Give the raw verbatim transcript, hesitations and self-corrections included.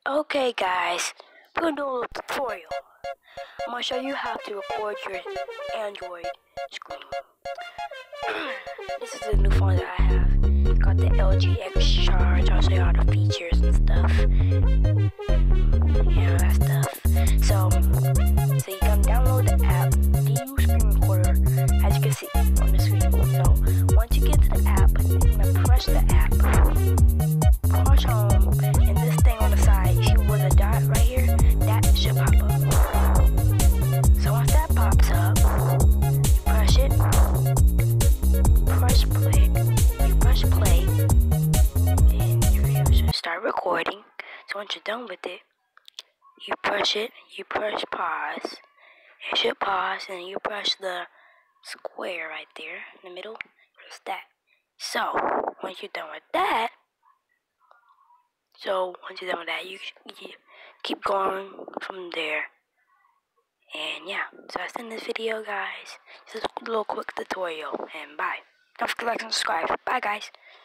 Okay guys, we're gonna do a little tutorial. I'm gonna show you how to record your Android screen. This is the new phone that I have. Got the L G X Charge. I'll show you all the features and stuff. Yeah, that stuff. So, so you can download the app, D U Screen Recorder, as you can see on the screen. So, once you get to the app, you're gonna press the app, push home, and this thing on the side, you see where the dot right here, that should pop up. So once that pops up, you push it, press play, you press play, and your video should start recording. So once you're done with it, you push it, you press pause, it should pause, and you press the square right there in the middle, press that. So once you're done with that, so once you're done with that, you, you keep going from there. And yeah, so that's in this video, guys. Just a little quick tutorial, and bye. Don't forget to like and subscribe. Bye, guys.